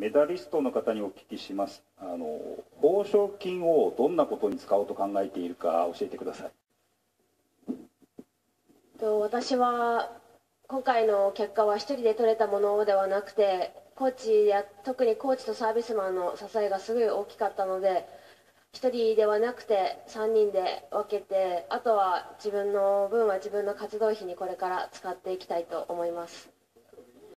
メダリストの方にお聞きします。報奨金をどんなことに使おうと考えているか教えてください。 私は今回の結果は一人で取れたものではなくて、コーチや特にコーチとサービスマンの支えがすごい大きかったので、一人ではなくて3人で分けて、あとは自分の分は自分の活動費にこれから使っていきたいと思います。